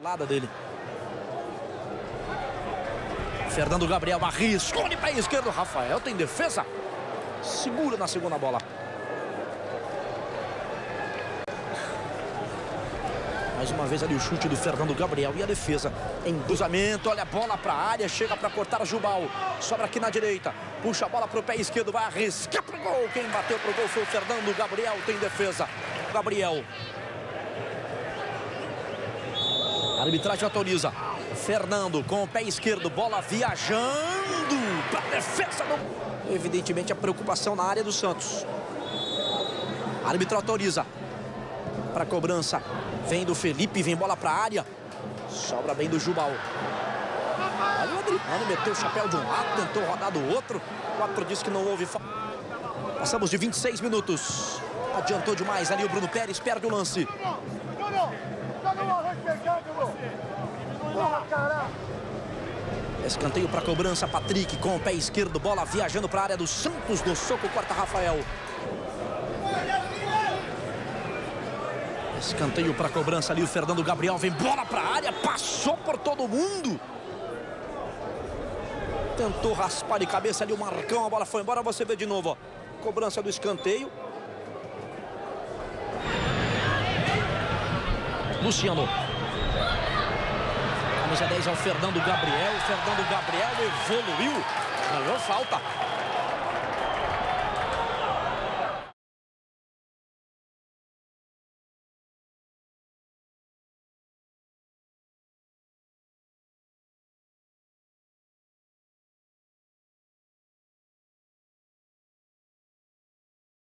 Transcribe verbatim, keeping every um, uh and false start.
Lada dele. Fernando Gabriel arriscou de pé esquerdo. Rafael tem defesa. Segura na segunda bola. Mais uma vez ali o chute do Fernando Gabriel e a defesa em cruzamento. Olha a bola para a área, chega para cortar o Jubal. Sobra aqui na direita, puxa a bola para o pé esquerdo, vai arriscar para o gol. Quem bateu para o gol foi o Fernando Gabriel, tem defesa. Gabriel. A arbitragem autoriza. Fernando com o pé esquerdo, bola viajando para a defesa. Do... Evidentemente a preocupação na área do Santos. A árbitro autoriza. Para a cobrança. Vem do Felipe, vem bola para a área. Sobra bem do Jubal. Olha o Adriano, meteu o chapéu de um lado, tentou rodar do outro. O árbitro disse que não houve falta. Passamos de vinte e seis minutos. Adiantou demais ali o Bruno Pérez, perde o lance. Escanteio para cobrança, Patrick com o pé esquerdo, bola viajando para a área do Santos, no soco, corta Rafael. Escanteio para cobrança ali, o Fernando Gabriel vem bola para a área, passou por todo mundo. Tentou raspar de cabeça ali o Marcão, a bola foi embora, você vê de novo, ó. Cobrança do escanteio. Luciano. Camisa dez é o Fernando Gabriel, o Fernando Gabriel evoluiu, ganhou falta.